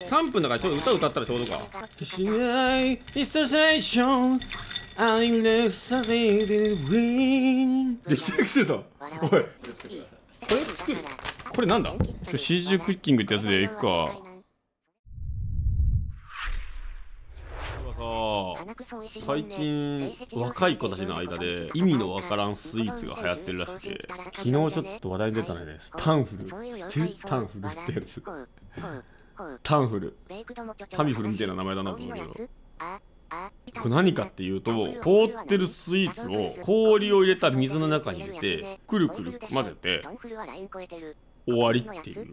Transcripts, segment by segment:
3分だからちょうど歌歌ったらちょうどか。しないInstallation I'm the Saturday Green できてくせえぞ。おいこれ作る。これなんだ。シージュクッキングってやつでいくか。最近若い子たちの間で意味のわからんスイーツが流行ってるらしくて、昨日ちょっと話題に出たのです。タンフル。知ってる？タンフルってやつ。タンフル。タミフルみたいな名前だなと思うけど、これ何かっていうと、凍ってるスイーツを氷を入れた水の中に入れてくるくる混ぜて終わりっていう。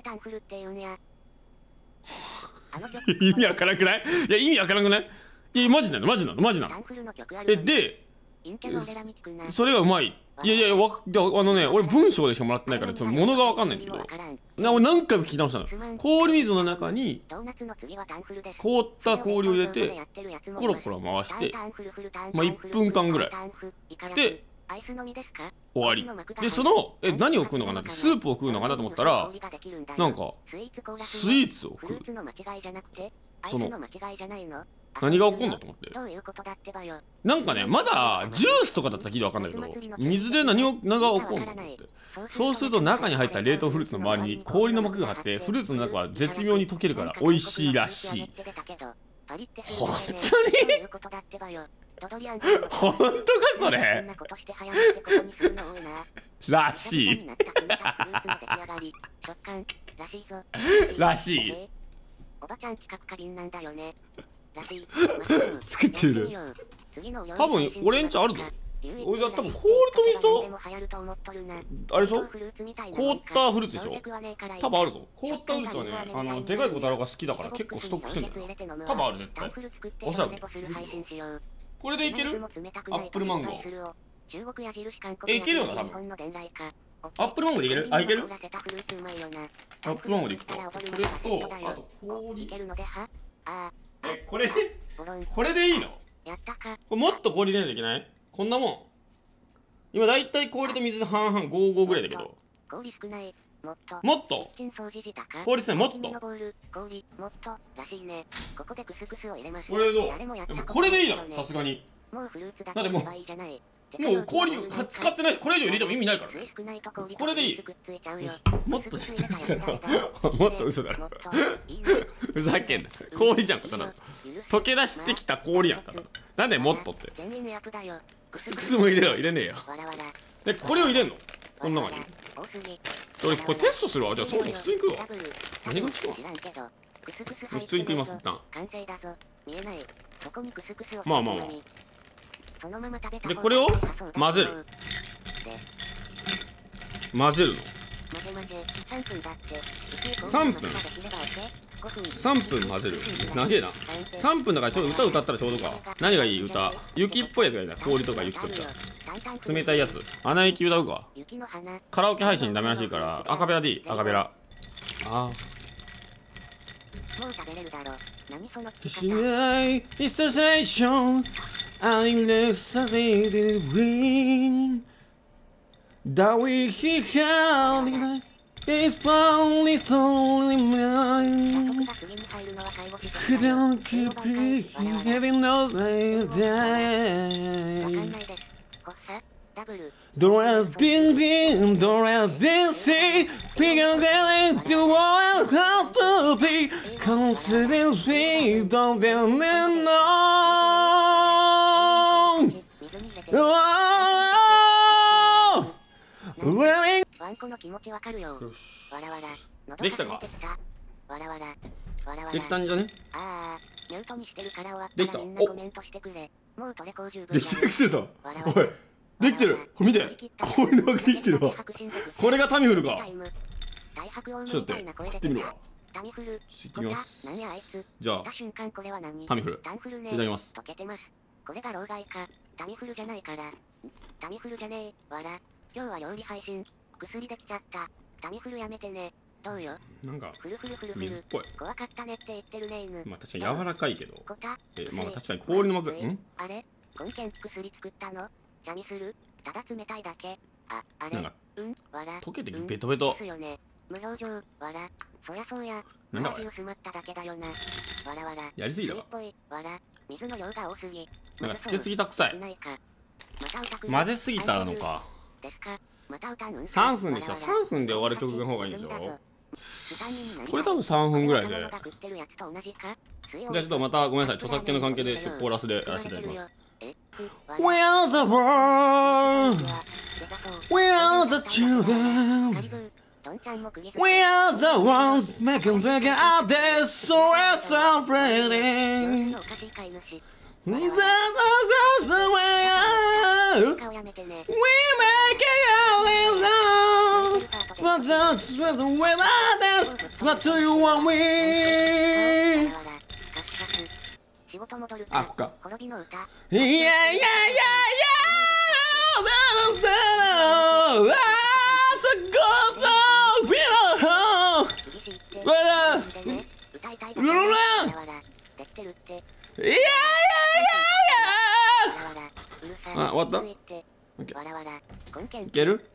意味わからなくない？いや意味わからなくない？いやマジなのマジなのマジなの。でそれがうまい。いやいや俺文章でしかもらってないからちょっと物がわかんないんだけど、俺何回も聞き直したの。氷水の中に凍った氷を入れてコロコロ回してまあ1分間ぐらいで終わりで、その何を食うのかなって、スープを食うのかなと思ったらなんかスイーツを食う。その何が起こんだと思って、なんかねまだジュースとかだったら聞いてわかんないけど、水で何が起こんのと思って。そうすると中に入った冷凍フルーツの周りに氷の膜が張ってフルーツの中は絶妙に溶けるから美味しいらしい。本当に本当かそれらしいらしい。 おばちゃん近く過敏なんだよね。 作ってる。多分俺んちあるぞ。俺多分氷と水とあれでしょ、凍ったフルーツでしょ。多分あるぞ。凍ったフルーツはねでかい子だろうが好きだから結構ストックしてんだよ。多分ある絶対。おそらくこれでいける。アップルマンゴーいけるよな多分。アップルマンゴーでいける。あいける。アップルマンゴーでいくか。これとあと氷。これでいいの？これもっと氷入れないといけない？こんなもん。今だいたい氷と水半々5-5ぐらいだけど。もっと氷少ない。もっとこれどう？でもこれでいいだろさすがに。だってもう氷使ってないし、これ以上入れても意味ないからね。これでいい。もっと絶対嘘だろ。もっと嘘だろ。ふざけんな。氷じゃんかただ。溶け出してきた氷やんただ。なんでもっとって。クスクスも入れろ。入れねえよ。でこれを入れんのこの中に。俺これテストするわ。じゃあそもそも普通に食うわ。何が違う？普通に食います一旦。まあまあまあ。でこれを混ぜる。混ぜるの3分3分混ぜる。長えな。3分だからちょうど歌歌ったらちょうどか。何がいい歌？雪っぽいやつがいいな。氷とか雪とか冷たいやつ。穴雪歌うか。カラオケ配信ダメらしいからアカペラでいい。アカペラ。ああしないInstallation I'm the Saturday Green that we held is only solely mine. Don't keep having no day. Dora ding ding, Dora ding see, bigger than the world has to be. Consider sweet, don't let me know.ワンコの気持ちわかるよ。わらわら。できたか。わらわら。できたんじゃね。ああ、ミュートにしてるから終わったらみんなコメントしてくれ。もうトレコ十分。できてるくせえぞ。おい。できてる。これ見て。こういうのができてるわ。これがタミフルか。ちょっと待って。食ってみるわ。タミフル。いってみます。じゃあ、タミフル。いただきます。溶けてます。これが老害か。タミフルじゃないから。タミフルじゃねえ。わら。今日は料理配信。薬できちゃった。タミフルやめてね。どうよ。なんか水っぽい。怖かったねって言ってるね犬。まあ確かに柔らかいけど。まあ確かに氷の膜。あれ？コンケン薬作ったの？チャミする？ただ冷たいだけ。あれ？なんか溶けてベトベト。無表情。わら。 そりゃそうや。 なんだこれ。 薄まっただけだよな。わらわら。 やりすぎだわ。 わら。水の量が多すぎ。 なんかつけすぎた臭い。混ぜすぎたのか。3分でした。3分で終わる曲の方がいいでしょ。これ多分3分ぐらいで。じゃあちょっとまたごめんなさい。著作権の関係でちょっとコーラスでやらせていただきます。We are the world, we are the children, we are the ones making big out there, so we're celebrating. That's the way we make it all in love, but that's the way that is. What do you want me? あ、こっか。いやいやいやいやあ、終わった？いける？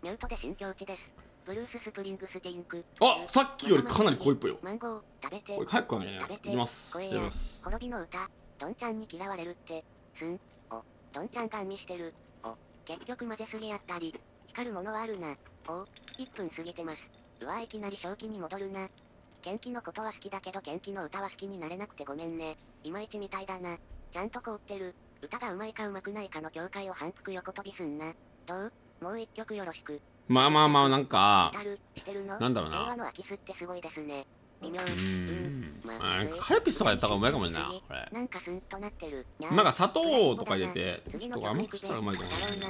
あ、さっきよりかなり濃いっぽいよ。これ早くね、いきます。やります。 どんちゃんに嫌われるって、どんちゃんガン見してる。結局混ぜすぎやったり、光るものはあるな。1分過ぎてます。うわ、いきなり正気に戻るな。元気のことは好きだけど元気の歌は好きになれなくてごめんね。いまいちみたいだな。ちゃんと凍ってる。歌がうまいかうまくないかの境界を反復横跳びすんな。どう？もう一曲よろしく。 まあまあまあ、なんか、なんだろうな。カルピスとかやった方がうまいかもしれないな、これ。なんか砂糖とか入れて、ちょっと甘くしたらうまいかもしれない。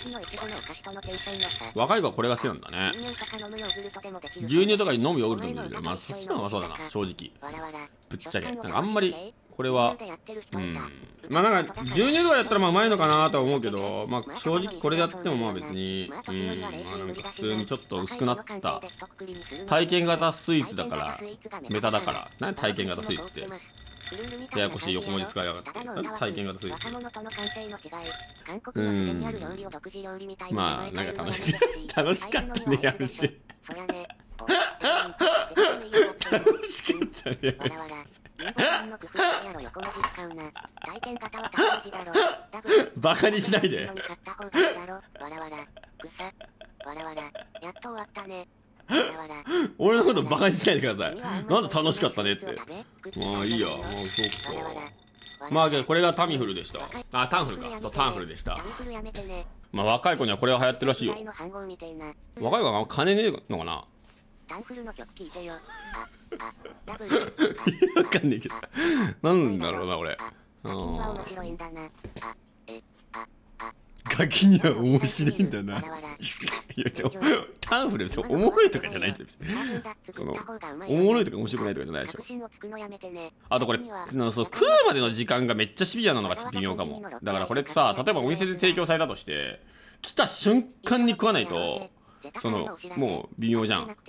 若い子はこれが好きなんだね。牛乳とかに飲むヨーグルトに入れる。まあそっちの方がそうだな、正直。ぶっちゃけ。なんかあんまり、これは、まあなんか牛乳とかやったらまあうまいのかなとは思うけど、まあ正直これでやってもまあ別に、まあなんか普通にちょっと薄くなった体験型スイーツだから、メタだから、何体験型スイーツって。ややこしい横文字使いやがって。なんで体験型スイーツ。まあなんか楽しかったね、やるって。楽しかったね。バカにしないで。俺のことバカにしないでください。なんで楽しかったねって。まあいいや、もうそうか。まあこれがタミフルでした。あ、タンフルか。そう、タンフルでした。まあ若い子にはこれが流行ってるらしいよ。若い子は金ねえのかな。タンフルの曲聞いてよ。わかんねえけど。なんだろうな、俺。ガキには面白いんだな。いや、タンフル別におもろいとかじゃないです。その、おもろいとか面白くないとかじゃないでしょ。あとこれ、そう食うまでの時間がめっちゃシビアなのがちょっと微妙かも。だからこれってさ、例えばお店で提供されたとして、来た瞬間に食わないと、その、もう微妙じゃん。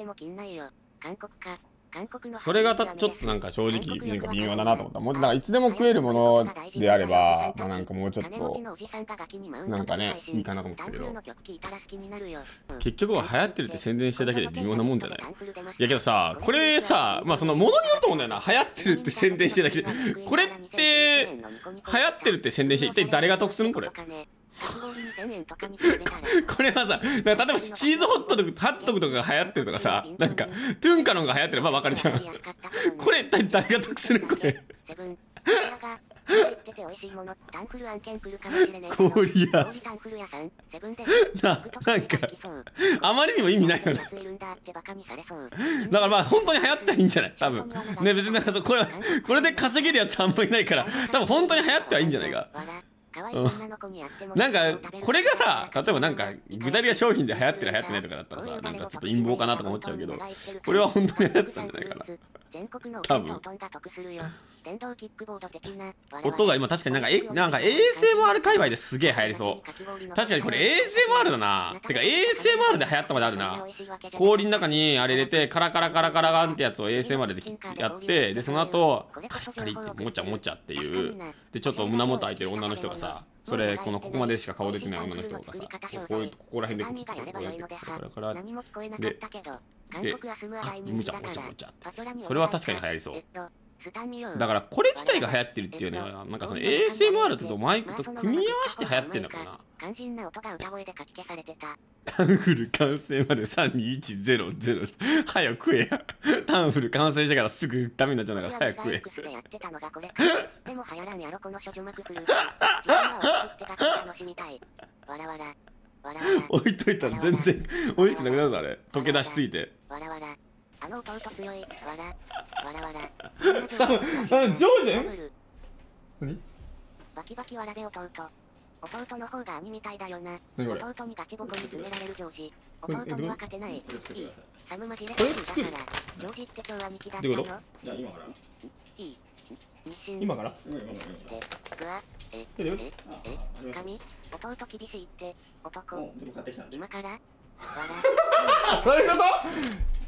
それがちょっとなんか正直なんか微妙だなと思った。もうなんかいつでも食えるものであれば、まあなんかもうちょっとなんかねいいかなと思ったけど、結局は流行ってるって宣伝してるだけで微妙なもんじゃない？いやけどさ、これさ、まあそのものによると思うんだよな。流行ってるって宣伝してるだけで、これって流行ってるって宣伝して一体誰が得するんこれ？これはさ、例えばチーズホットドッグとかが流行ってるとかさ、なんかトゥンカロンが流行ってる、まあわかるじゃん。これ一体誰が得するこれ？氷屋なんかあまりにも意味ないよね。だからまあ本当に流行ったらいいんじゃない？多分ね、別になんかこれで稼げるやつあんまりいないから、多分本当に流行ってはいいんじゃないか。なんかこれがさ、例えばなんか具体的な商品で流行ってる流行ってないとかだったらさ、なんかちょっと陰謀かなとか思っちゃうけど、これは本当に流行ってたんじゃないかな。多分音が今確かになんか ASMR 界隈ですげえ流行りそう。確かにこれ ASMR だな。てか ASMR で流行ったまであるな。氷の中にあれ入れてカラカラカラカラガンってやつを ASMR でやって、でその後カリカリってもちゃもちゃっていうで、ちょっと胸元開いてる女の人がさそれここまでしか顔出てない女の人がさ、ここら辺でこう来てこうやってからで、むちゃむちゃむちゃって、それは確かに流行りそう。だからこれ自体が流行ってるっていうのは、なんかその ASMR とマイクと組み合わせて流行ってんのかな。 肝心な音が歌声でかき消されてた。 タンフル完成まで32100。早く食えや。タンフル完成してからすぐダメになっちゃうんだから早く食え。 でも流行らんやろこの処女膜フルーツ。自分は落ち着いて楽しみたい。わらわら。 置いといたら全然美味しくなくなるぞあれ。溶け出しすぎて。 わらわら。あの弟強い。わら。 ジョージェン？何？ バキバキわらべ弟。弟の方が兄みたいだよな。弟にガチボコに詰められるジョージ。弟には勝てない。いい。サムマジレスだから。ジョージって超兄貴だったの？ じゃあ今から。 いい。 今から？ 神、弟厳しいって。男。今から？わら。そういうこと？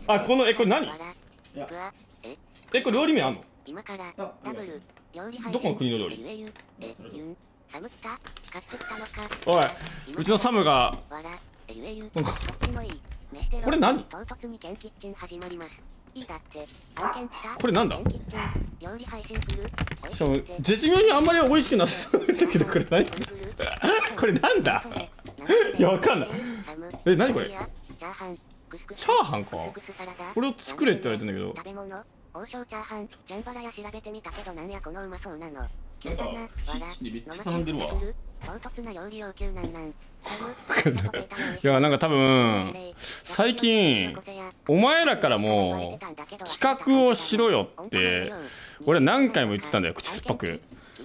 あ、これ何？これ料理名あんの？ 今からダブル料理配信。 どこの国の料理？ サム来た？買ってきたのか？ おい、うちのサムが。これ何？ 唐突にケンキッチン始まります。いいだって。案件来た？ これなんだ？ 料理配信する？ しかも絶妙にあんまり美味しくなさそうだけど、これ何？これなんだ？いやわかんない。何これ？チャーハンか？これを作れって言われてんだけど。 食べ物？王将チャーハン、ジャンバラヤ調べてみたけどなんやこのうまそうなの。 キッチンでめっちゃ頼んでるわ。 唐突な料理要求なん。いやなんか多分最近お前らからも企画をしろよって俺何回も言ってたんだよ、口酸っぱく。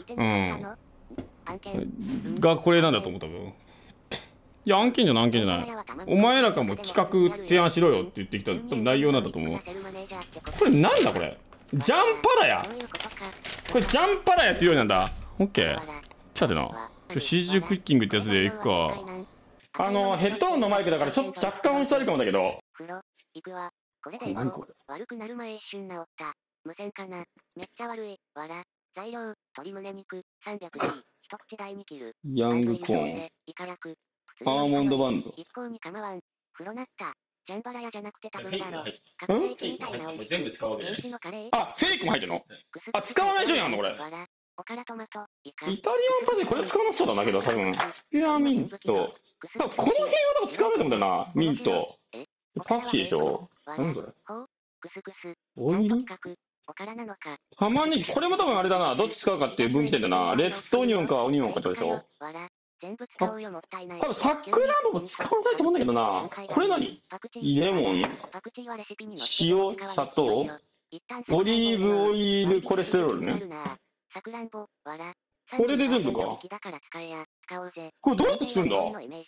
がこれなんだと思う多分。いや案件じゃない。お前らからも企画提案しろよって言ってきた多分内容なんだと思う。これなんだこれ？ジャンパラヤ？これジャンパラヤっていうようなんだ。オッケー。ちょっと待ってな。CG クッキングってやつでいくか。ヘッドホンのマイクだからちょっと若干音質悪いかもだけど。何これ？ 悪くなる前一瞬治った。無線かな。めっちゃ悪い。わら。材料、鶏胸肉、300G。一口大に切る。 ヤングコーン。アーモンドバンド。 一向に構わん。風呂なった。ジャンバラヤじゃなくて多分だろ。カレーみたいな全部使うわけです。 あ、フェイクも入ってるの？あ、使わない人やんのこれ。 おからトマト、イカ。 イタリアンパセリこれ使わなそうだなけど多分。ピュアミント。この辺は多分使わないと思うんだよな。ミント。パクチーでしょ？何それ？オイル？玉ねぎ、これも多分あれだな。どっち使うかっていう分岐点だな。レッドオニオンかオニオンかってことでしょ？多分サクランボも使わないと思うんだけどな。これ何？レモン、塩、砂糖、オリーブオイル、コレステロールね。これで全部か。これどうやって作るんだ？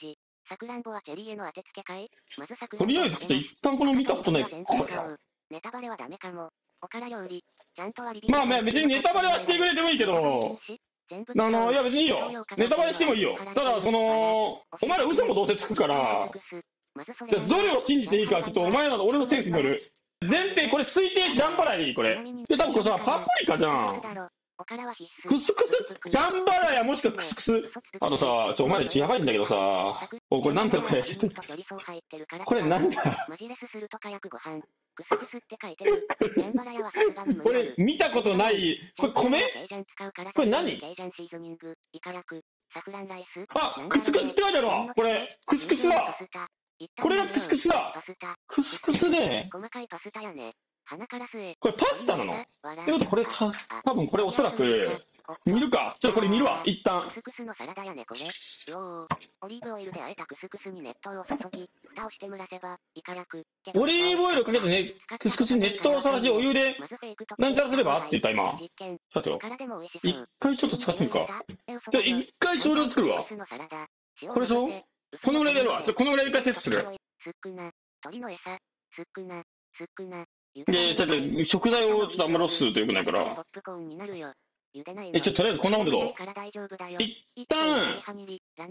とりあえず一旦この見たことない。 ネタバレはダメかも。おから料理、ちゃんと割り。 まあ別にネタバレはしてくれてもいいけど。いや別にいいよ。ネタバレしてもいいよ。ただお前ら嘘もどうせつくから、どれを信じていいかちょっとお前らの俺のセンスによる。前提これ推定ジャンバラヤでいいこれ。で多分これさパプリカじゃん。クスクスジャンバラヤもしくはクスクス。あとさお前らやばいんだけどさ。これなんだこれ。これなんだ。これ見たことない。これ米？これ何？あ、クスクスって書いてあるわ。これクスクスだ。これがクスクスだ。クスクスね。これパスタなの？ってことこれ多分これおそらく煮るか。ちょっとこれ煮るわ一旦。オリーブオイルかけてねクスクスに熱湯をさらしお湯でなんちゃらすればって言った今。さてよ。一回ちょっと使ってみるか。じゃあ一回少量作るわ。これでしょ？このぐらいでやるわ。このぐらいで一回テストする。で、ちょっと食材をちょっとあんまロスするとよくないから。ちょっととりあえずこんなもんでどう？一旦、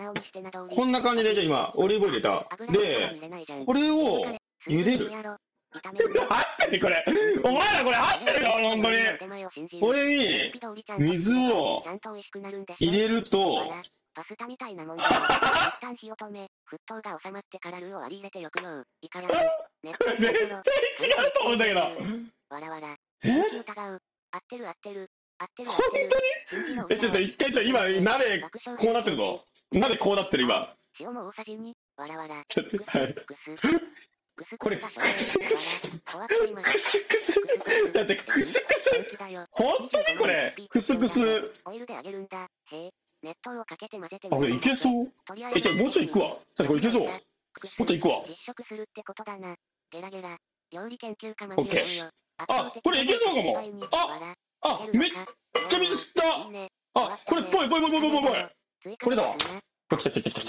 こんな感じで、じゃあ今、オリーブオイル入れた。で、これを茹でる。 炒める。 合ってるこれ。お前らこれ合ってるよ、本当に。これに、水を入れると、 パスタみたいなもんだよ。一旦火を止め、沸騰が収まってからルーを割り入れてよくよ。イカや絶対違うと思うんだけど。 わらわら。 え疑う。合ってる合ってる。合ってる合本ってる。 当にちょっと一回今、鍋、こうなってるぞ。鍋こうなってる今。 塩も大さじ2。わらわら。 ちょっと、はい。これ、クスクス。クスクス。だって、クスクス。本当にこれ、クスクス。 オイルで揚げるんだ。へえ。熱湯をかけて混ぜてあ、これいけそう。じゃあもうちょいいくわ。さてこれいけそう。もっといくわ。 実食するってことだな。ゲラゲラ。料理研究家マオッケー。あ、これいけそうかも。あ、めっちゃ水吸った。あ、これっぽい。これだわ。来た。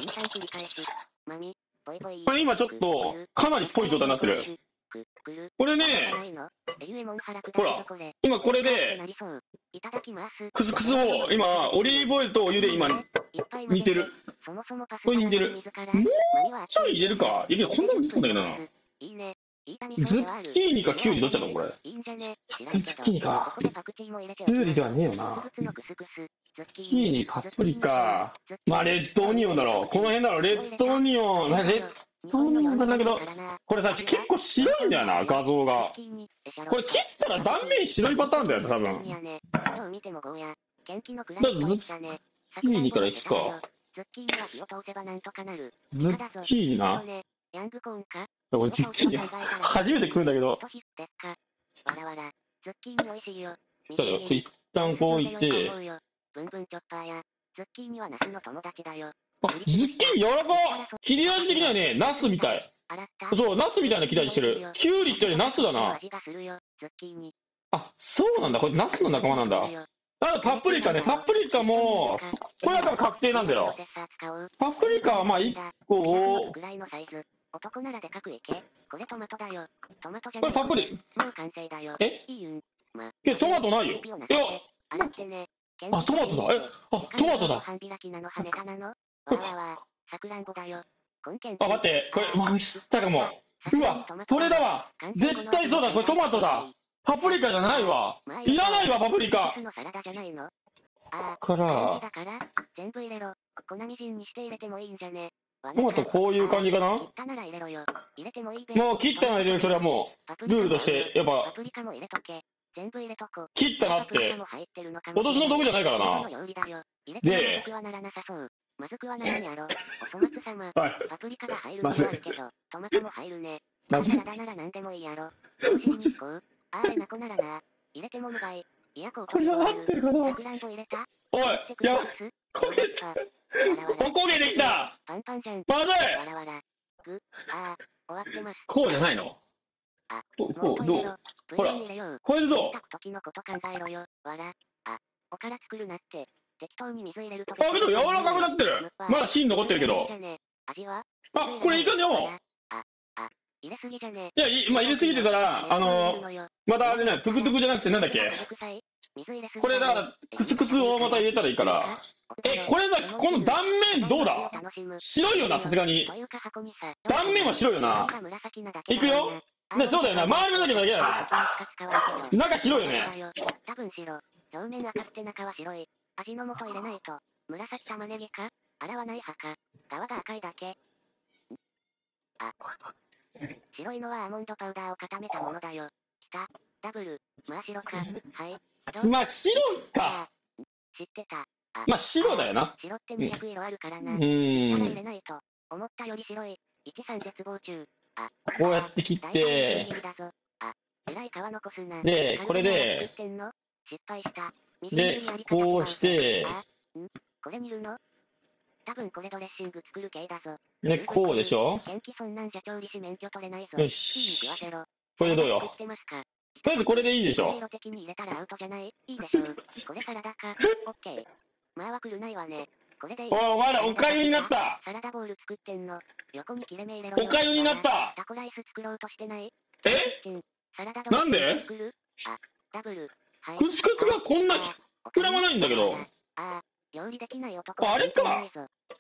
これ今ちょっと、かなりっぽい状態になってる。これね、ほら、今これで、クスクスを今、オリーブオイルとお湯で今、煮てる。これ煮てる。もうちょい入れるか。いや、こんなに煮てんだけどな。ズッキーニかキュウリどっちだと思うこれ。ズッキーニか。キュウリではねえよな。ズッキーニ、パプリカ。まあ、レッドオニオンだろう。この辺だろう。レッドオニオン。レッドオニオンなんだけど、これさ、結構白いんだよな、画像が。これ切ったら断面白いパターンだよ、多分。だってズッキーニからいくか。ズッキーニな。これズッキーニ初めて食うんだけど。一旦こういって。 ズッキーニはナスの友達だよ。 あ、ズッキーニ柔らか。切り味的にはね、ナスみたい。そう、ナスみたいな切り味してる。キュウリってよりナスだな。あ、そうなんだ。これナスの仲間なんだ。あとパプリカね。パプリカも、これだから確定なんだよ。パプリカはまあ1個を。 男ならでかくいけ。これトマトだよ。トマトじゃこれパプリ。 もう完成だよ。 トマトないよ。いや。あ、トマトだ。トマトだ。あ、待って、これ、知ったかも。うわ、それだわ。絶対そうだ、これトマトだ。パプリカじゃないわ。いらないわ、パプリカ。から、トマトこういう感じかな。もう切ったな入れる、それはもう、ルールとして、やっぱ、切ったなって、脅しの道具じゃないからな。で、 まずくはならんやろ。お粗末様。パプリカが入るのはあるけど、トマトも入るね。サラダなら何でもいいやろ。お尻に行こう。あれなこならな。入れても無害。いや、こうという。さくらんぼ入れた。 おい、やばい。おこげできた。 パンパンじゃん。 まずい。 わらわら。終わってます。 こうじゃないの。こう、どうほら、これでどう時のこと考えろよ。わら。おから作るなって。適当に水入れると。 けど柔らかくなってる。まだ芯残ってるけど。 味は？ これいい感じよ。 入れすぎじゃね。 いや、入れすぎてたら、またあれね、トゥクトゥクじゃなくてなんだっけ。これだから、クスクスをまた入れたらいいから。これだ、この断面どうだ？白いよな、さすがに。断面は白いよな。いくよ。ね、そうだよな。周りのだけだけだよな。中白いよね。 多分白。表面赤くて中は白い。味の素入れないと。紫玉ねぎか？洗わない派か。皮が赤いだけ。白いのはアーモンドパウダーを固めたものだよ。下、ダブル、真っ白か。はい。 真っ白か。 知ってた。 まあ白だよな。 白って200色あるからな。入れないと。思ったより白い。13絶望中。 こうやって切って。 えらい皮残すな。 で、これで。 失敗した。 で、こうして。 これ見るの？多分これドレッシング作る系だぞ。 ね、こうでしょ？ そんなんじゃ調理師免許取れないぞ。 よし。これでどうよ。とりあえずこれでいいでしょ。 的に入れたらアウトじゃない？いいでしょう。これサラダか。オッケー。まあは来るないわね。これでいい。 お前らおかゆになった。 サラダボウル作ってんの。横に切れ目入れろ。 おかゆになった。 タコライス作ろうとしてない？ なんで？ ダブル。 クスクスがこんな膨らまないんだけど。 料理できない男。 あれか。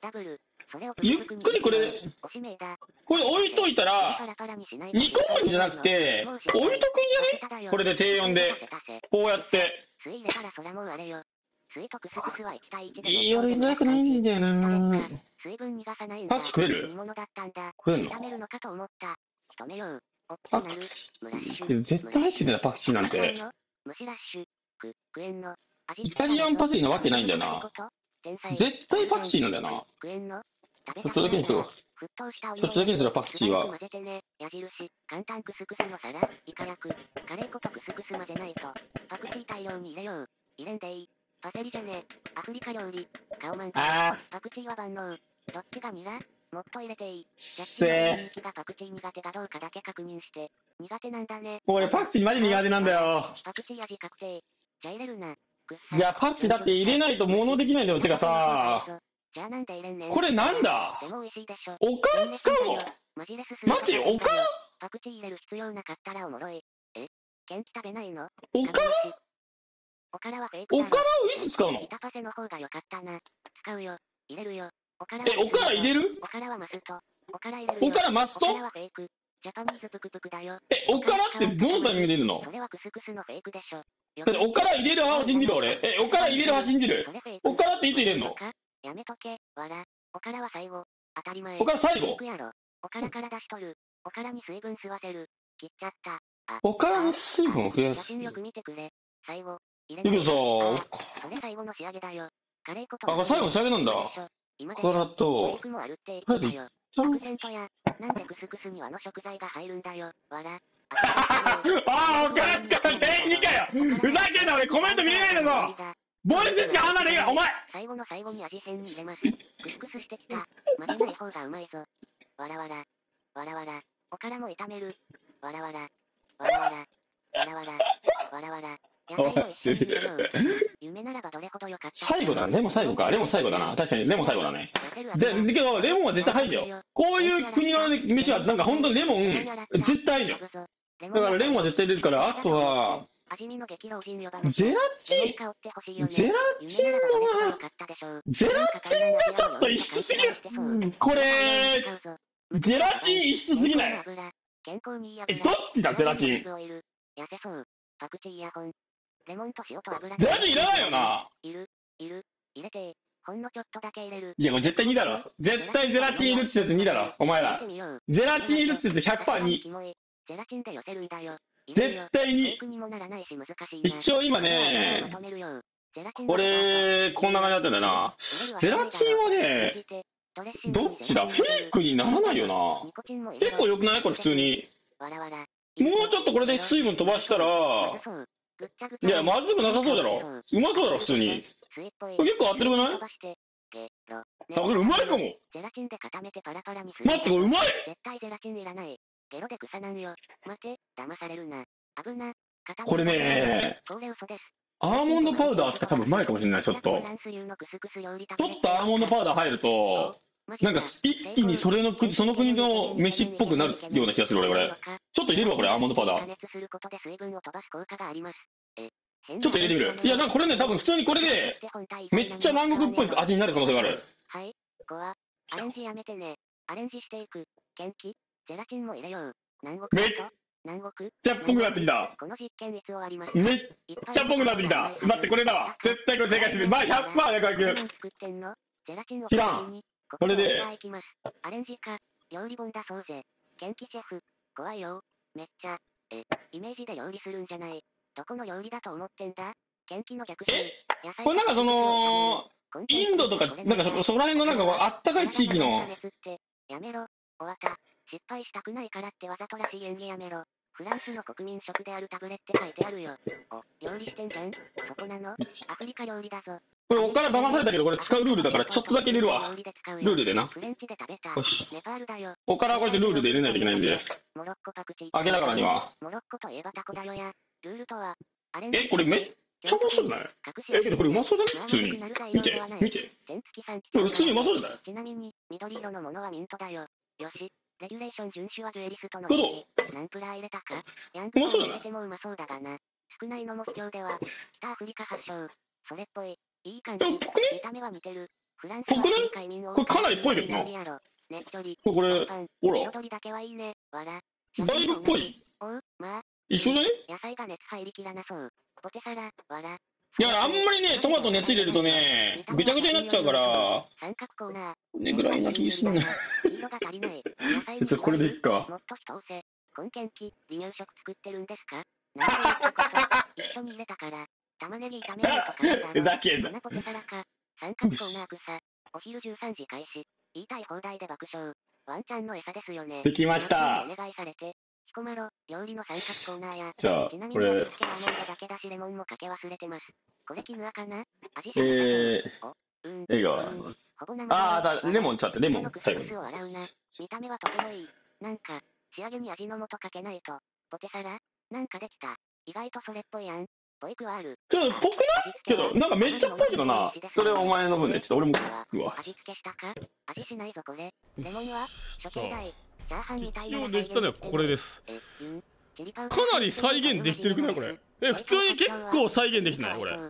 ダブル。それをゆっくりこれ置いといたら、煮込むんじゃなくて、置いとくんじゃね？これで低温で。こうやって。 水入れたらそらもうあれよ。水とクスクスは1対1で。 いい、俺入れたくないんだよな。 水分逃がさないんだ。 パクチー食える？ 煮物だったんだ。 食えんの？ 炒めるのかと思った。一目よう。おっきパくなる。ムラッシュ。 絶対入ってんだよ、パクチーなんて。 蒸しラッシュ。クエンの。 イタリアンパセリなわけないんだよな。絶対パクチーなんだよな。 クエンの。 ちょっとだけにしろ。ちょっとだけにするパクチーは。 混ぜてね。矢印。簡単クスクスの皿。イカ焼く。カレー粉とクスクス混ぜないと。パクチー大量に入れよう。入れんでいい。パセリじゃね。アフリカ料理。カオマンガ。パクチーは万能。どっちがニラ？もっと入れていい。ジャッキーの人気がパクチー苦手かどうかだけ確認して。苦手なんだね。 俺パクチーマジ苦手なんだよ。 パクチー味確定。じゃあ入れるな。 いや、パクチーだって入れないと物できないんだよ。てかさ。 じゃあなんで入れんねん。 これなんだ？ でも美味しいでしょ。 おから使うの？待てよ、おから？ パクチー入れる必要なかったらおもろい。え？ケンキ食べないの？ おから？ おからはフェイクだろ。 おからをいつ使うの？ 板パセの方が良かったな。使うよ。入れるよ。おから入れる？ おからはマスト。おから入れるよ。 おからマスト？ おからはフェイク。ジャパニーズプクプクだよ。 おからってどのタイミングで入れるの？ それはクスクスのフェイクでしょ。 だっておから入れる派を信じる俺。おから入れる派信じる。おからっていつ入れるの？ やめとけ、わら。おからは最後。当たり前。 おから最後？ おからから出しとる。おからに水分吸わせる。切っちゃった。 おからに水分を増やす。 写真よく見てくれ。最後。 入れるけどさ、 それ最後の仕上げだよ。カレー粉と。 これ最後の仕上げなんだ。おからと、 アクセントや、なんでクスクスにはの食材が入るんだよ。わら。 おから使う全員にかよ。ふざけんな、俺コメント見れないんだぞ。ボイスでしか離れよ、お前。 最後の最後に味変に入れます。クスクスしてきた。混ぜない方がうまいぞ。わらわら。わらわら。おからも炒める。わらわら。わらわら。わらわら。わらわら。野菜も一緒に入れよう。夢ならばどれほどよかった。 最後だ、レモン最後か。レモン最後だな。確かにレモン最後だね。で、けど、レモンは絶対入るよ。こういう国の飯は、なんか本当にレモン、絶対入るよ。だからレモンは絶対出るから、あとは、ゼラチンのな、ゼラチンがちょっと異質すぎる。これ、ゼラチン異質すぎない？どっちだ、ゼラチン。 パクチーイヤホン。レモンと塩と油。 ゼラチンいらないよな。 入れて、ほんのちょっとだけ入れる。 いや、もう絶対2だろ。絶対ゼラチンいるってやつ2だろ、お前ら。ゼラチンいるってやつ 100%2。 ゼラチンで寄せるんだよ。 絶対に。一応今ね、これ、こんな感じだったんだよな。ゼラチンはね、どっちだ？フェイクにならないよな。結構良くない？これ普通に。もうちょっとこれで水分飛ばしたら、いや、まずくなさそうだろ。うまそうだろ、普通に。これ結構合ってるくない？あ、これうまいかも。待って、これうまい！ 絶対ゼラチンいらない。ゲロで草なんよ。待て、騙されるな。危な。 これね、アーモンドパウダーって多分うまいかもしれない、ちょっと。ちょっとアーモンドパウダー入ると、なんか一気にその国の飯っぽくなるような気がする、俺、これ。ちょっと入れるわ、これ、アーモンドパウダー。ちょっと入れてみる。いや、なんかこれね、多分普通にこれで、めっちゃ南国っぽい味になる可能性がある。 はい、ここは、アレンジやめてね。アレンジしていく。元気？ゼラチンも入れよう。南国めっちゃっぽくなってきた。 この実験いつ終わります？ めっちゃっぽくなってきた。待って、これだわ。絶対これ正解してる。まあ、100%で書く。知らん。これで。 アレンジか。料理本だそうぜ。元気シェフ。怖いよ。めっちゃ。イメージで料理するんじゃない。どこの料理だと思ってんだ？元気の逆襲。 これなんかその、インドとか、なんかそこら辺のなんかあったかい地域の。 やめろ。終わった。失敗したくないからってわざとらしい演技やめろ。フランスの国民食であるタブレって書いてあるよ。お、料理してんじゃん。そこなの？アフリカ料理だぞ。 これおから騙されたけど、これ使うルールだからちょっとだけ入れるわ。ルールでな。よし。おからはこれでルールで入れないといけないんで。揚げながらには。 モロッコといえばタコだよや。ルールとは。 これめっちゃうまそうじゃない？けどこれうまそうじゃない？普通に。見て、見て。普通にうまそうじゃない？ ちなみに、緑色のものはミントだよ。よし。レギュレーション遵守はジュエリストのナンプラー入れたか？ヤンプラー入れてもうまそうだがな。少ないのも主張では、北アフリカ発祥。それっぽい。いい感じ。見た目は似てる。 フランスぽくないは海民をこれかなりっぽいけどな。 ねっちょり。 これ、ほら、 彩りだけはいいね。わら。 だいぶっぽい。 おう、まあ。 一緒じゃね？ 野菜が熱入りきらなそう。ポテサラ、わら。 いや、あんまりね、トマト熱入れるとね、ぐちゃぐちゃになっちゃうから、 三角コーナー。 これぐらいな気すんな。 色が足りない。 ちょっとこれでいっか。 もっと人押せ。根研機、離乳食作ってるんですか？なんで言ったこそ、一緒に入れたから。玉ねぎ炒めないとかなんだろ。 ふざけんな。 粉ポテサラか。三角コーナー草。お昼13時開始。言いたい放題で爆笑。ワンちゃんの餌ですよね。 できました。 お願いされて。彦摩呂、料理の三角コーナーや。 じゃあ、 ちなみこれ。 に味付けはアーモンドだけだしレモンもかけ忘れてます。これキヌアかな？味映画は。レモンちゃって、レモン最後に。 見た目はとてもいい。なんか、仕上げに味の素かけないと。ポテサラ？なんかできた。意外とそれっぽいやん。ぽいくはある。 ちょっとぽくないけど、なんかめっちゃっぽいけどな。それはお前の分ね。ちょっと俺も食うわ。 味付けしたか？味しないぞこれ。レモンは処刑外。チャーハンみたいな。 一応できたのはこれです。かなり再現できてるくないこれ。普通に結構再現できてないこれ。どう？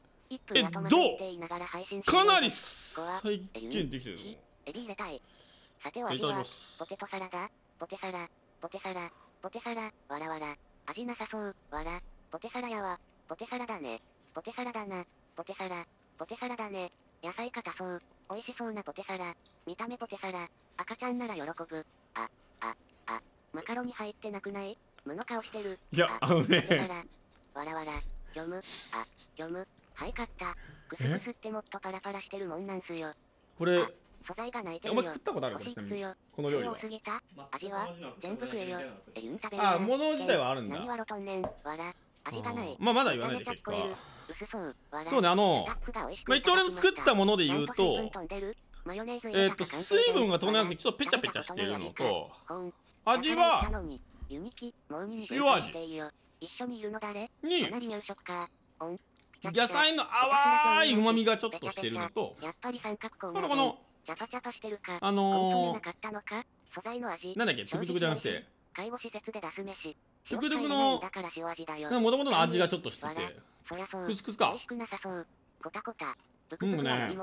かなり再現できてるぞ。 エビ入れたい。さては味はポテトサラダ、ポテサラ、ポテサラ、ポテサラ、わらわら。味なさそう、わら。ポテサラやわ。ポテサラだね。ポテサラだな。ポテサラ、ポテサラだね。野菜硬そう。美味しそうなポテサラ。見た目ポテサラ。赤ちゃんなら喜ぶ。マカロニ入ってなくない？無の顔してる。 いや、 ポテサラ。わらわら。虚無。虚無。はい、買った。クスクスってもっとパラパラしてるもんなんすよ。 これ、 素材がないてるよ。 お前食ったことあるかもこの料理は。 味は全部食えよ。 あ、もの自体はあるんだ。 何笑とんねん。わら。味がない。 まあまだ言わないで結果。そうね、 まあ一応俺の作ったもので言うと、水分が飛んでなくてちょっとペチャペチャしているのと、味は塩味に野菜の淡い旨味がちょっとしてるのと、このなんだっけ、トゥクトゥクじゃなくてトゥクトゥクのもともとの味がちょっとしてて、クスクスか。すごい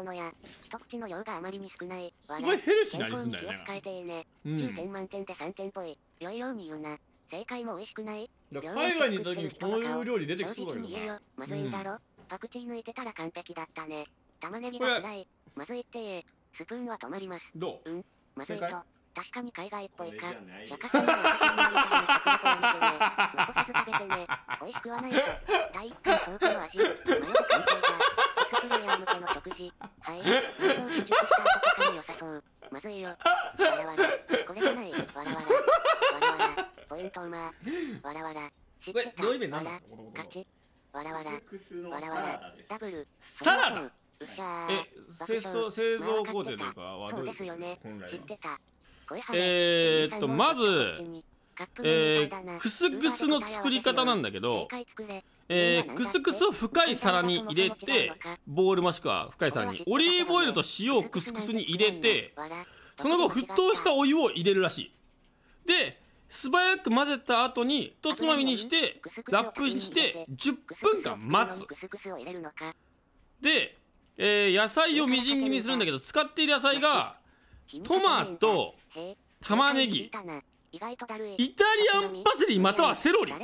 ヘルシーな味すんだよね。 9点満点で3点っぽい。良いように言うな。正解も美味しくない？ 海外に行った時にこういう料理出てきそうだけどな。 まずいんだろ？パクチー抜いてたら完璧だったね。玉ねぎが辛い。まずいってスプーンは止まります。 どう？ まずいと。確かに海外っぽいか。釈迦さんの優しいみたいな食レポを見てね。残さず食べてね。美味しくはないと。第一回倉庫の味。マヨで完成だ。コスプレイヤー向けの食事。はい。内臓を試熟した後とかに良さそう。まずいよ。わらわら。これじゃない。わらわら。わらわら。ポイントうま。わらわら。知ってた。わら。勝ち。わらわら。わらわら。ダブル。 サラダ。製造工程というかはどういうこと？本来は。まず、クスクスの作り方なんだけど、クスクスを深い皿に入れて、ボウルもしくは深い皿にオリーブオイルと塩をクスクスに入れて、その後沸騰したお湯を入れるらしい。で、素早く混ぜた後に一つまみにしてラップして10分間待つ。で、野菜をみじん切りにするんだけど、使っている野菜がトマト、玉ねぎ、イタリアンパセリまたはセロリで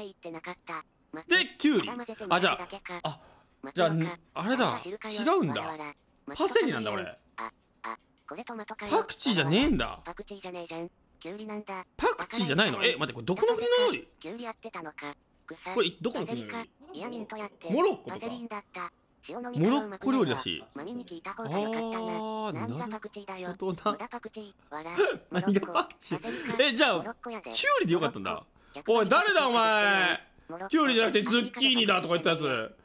キュウリ。じゃああれだ、違うんだ、パセリなんだこれ。パクチーじゃねえんだ。パクチーじゃないの？待って、これどこの国の料理？これどこの国の料理？モロッコとかモロッコ料理だし。なるほどな。何がパクチー？じゃあキュウリでよかったんだ。おい誰だお前。キュウリじゃなくてズッキーニだとか言ったやつ。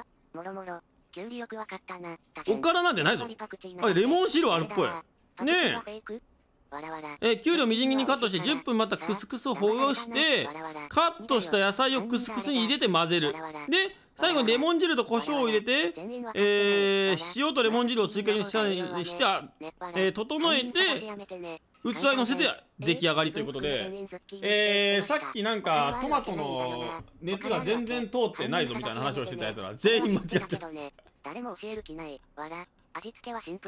おからなんてないぞ。レモン汁あるっぽいねえ。キュウリをみじん切りにカットして10分またクスクスを保養して、カットした野菜をクスクスに入れて混ぜる。で最後にレモン汁と胡椒を入れて、塩とレモン汁を追加にして、整えて器にのせて出来上がりということで、さっきなんかトマトの熱が全然通ってないぞみたいな話をしてたやつら全員間違ってます。 誰も教える気ない。わら。味付けはシンプル。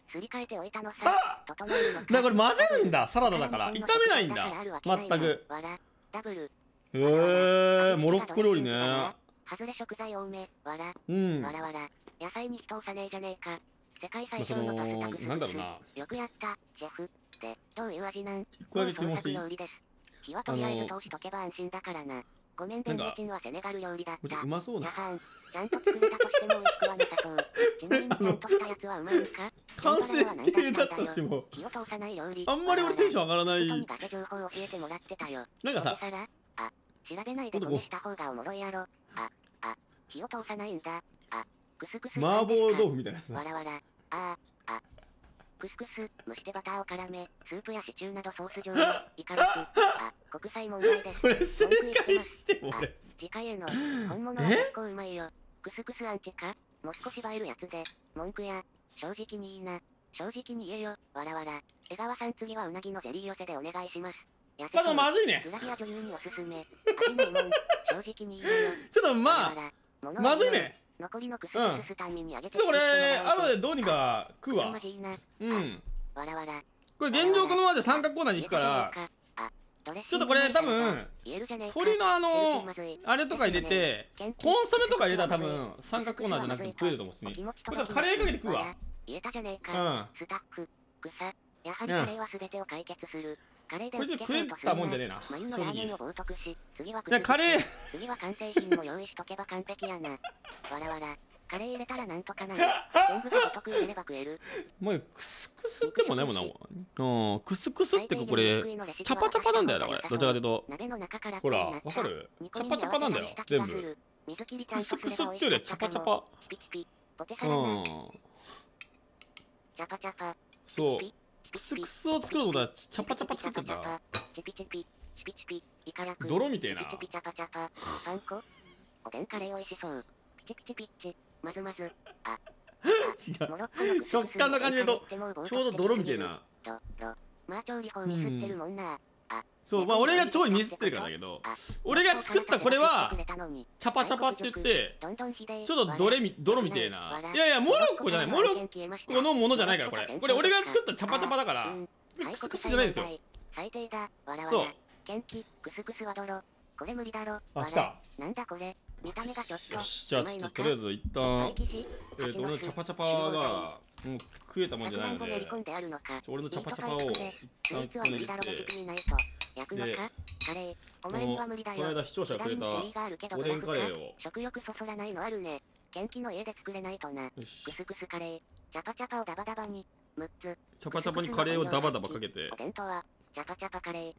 すり替えておいたのさ。 あ整えるのか。 だからこれ混ぜるんだ、サラダだから。炒めないんだ。全く。 わら、ダブル。 モロッコ料理ね。 外れ食材多め、わら、 うん。 わらわら。野菜に人押さねえじゃねえか。世界最小のパスタクス。 なんだろうな。 よくやった、シェフ。ってどういう味なん？ 一個だけ注文していい？ 料理です。火はとりあえず通しとけば安心だからな。ごめん、ベンベチンはセネガル料理だった。 うまそうな。 ちゃんと作れたとしても美味しくはなさそう。ちなみにちゃんとしたやつはうまいんか？ 完成形だったしも。 火を通さない料理。 あんまり俺テンション上がらない。 人にガセ情報教えてもらってたよ。 なんかさ、 調べないでこれした方がおもろいやろ。火を通さないんだ。クスクス。 麻婆豆腐みたいな。 わらわら。クスクス、蒸してバターを絡め、スープやシチューなどソース状に、イカラク。国際問題です。 これ正解しても俺。 次回への、本物は結構うまいよ。クスクスアンチか？もう少し映えるやつで、文句や、正直にいいな。正直に言えよ、わらわら。江川さん次はうなぎのゼリー寄せでお願いします。 まずいね。 グラビア女優におすすめ。味のいもん、正直に言えよ。 ちょっとまずいね。 残りのクスクススタンミにあげて。 これ、後でどうにか食うわ。うん。 わらわら。 これ現状このままで三角コーナーに行くから、ちょっとこれ多分、鶏のあれとか入れて、コンソメとか入れたら多分、三角コーナーじゃなくて食えると思うし、これカレーかけて食うわ。 言えたじゃねえか。スタッフ、草。やはりカレーは全てを解決する。カレーでこれで食えたもんじゃねえな。 正直。カレー。 次は完成品も用意しとけば完璧やな。わらわら。カレー入れたらなんとかなる。全部がごとく入れれば食える。 もうクスクスってもないもんな。クスクスってこれ、チャパチャパなんだよな、これ。どちらかというと。ほら、わかる？チャパチャパなんだよ、全部。クスクスってよりはチャパチャパ。 チャパチャパ。 そう。クスクスを作ることはチャパチャパ作っちゃった。泥みてえな。 おでんカレーおいしそう。ピチピチピッチ。まずまず。 違う。食感の感じでちょうど泥みてえな。 まあ調理法ミスってるもんな。 そう、まあ俺が調理ミスってるからだけど、俺が作ったこれは、チャパチャパって言って、ちょっと泥みてえな。いやいや、モロッコじゃない。モロッコのものじゃないから、これ。これ俺が作ったチャパチャパだから、クスクスじゃないんですよ。そう。 クスクスは泥。これ無理だろ。 来た。 なんだこれ。見た目がちょっと。 よし、じゃあちょっととりあえず一旦、俺のチャパチャパが、もう食えたもんじゃないので、俺のチャパチャパを一旦ここに入れて、で、この間視聴者がくれたおでんカレーを、 食欲そそらないのあるね。元気の家で作れないとな。クスクスカレー。チャパチャパをダバダバに。6つ。 チャパチャパにカレーをダバダバかけて。 お弁当は、チャパチャパカレー。 よ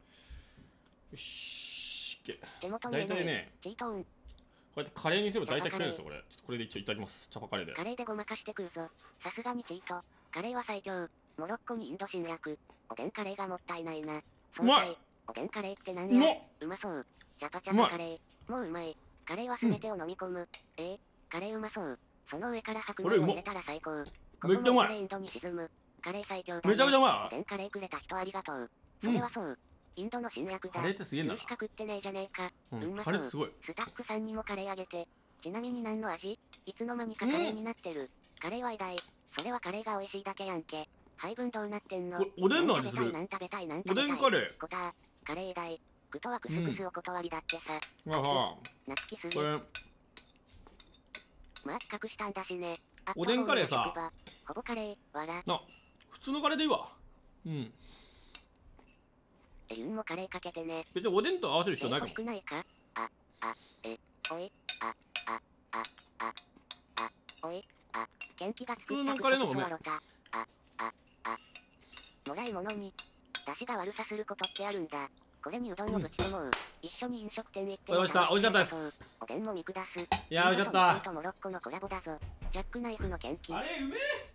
し、 大体ね、こうやってカレーにすれば大体食えるんですよ、これ。ちょっとこれで一応いただきます。チャパカレーで。 カレーでごまかして食うぞ。さすがにチート。カレーは最強。モロッコにインド侵略。おでんカレーがもったいないな。 うまい。 おでんカレーって何や？うまそう。チャパチャパカレー。もううまい。カレーは全てを飲み込む。カレーうまそう。その上から白米を入れたら最高。 めっちゃうまい。 インドに沈む。カレー最強だ。 めちゃくちゃうまい。 おでんカレーくれた人ありがとう。それはそう。インドの侵略だ。 カレーってすげえな。 しか食ってねえじゃねえか。 カレーすごい。 スタッフさんにもカレーあげて。ちなみに何の味？いつの間にかカレーになってる。カレーは偉大。それはカレーが美味しいだけやんけ。配分どうなってんの？ おでんの味する。 なん食べたいなんおでんカレー。 カレー偉大。具とはクスクスお断りだってさ。夏キする。 まあ企画したんだしね。 おでんカレーさ。 ほぼカレー、わら。 普通のカレーでいいわ。 ユンもカレーかけてね。 別におでんと合わせる必要ないかも。 少ないか？元気が普通のカレーの方がうまい。 もらい物に出汁が悪さすることってあるんだ。これにうどんをぶち込もう。一緒に飲食店行って美味しかったです。 おでんも見下す。 いや、美味しかった。 モロッコのコラボだぞ。ジャックナイフの元気。 あれうめえ。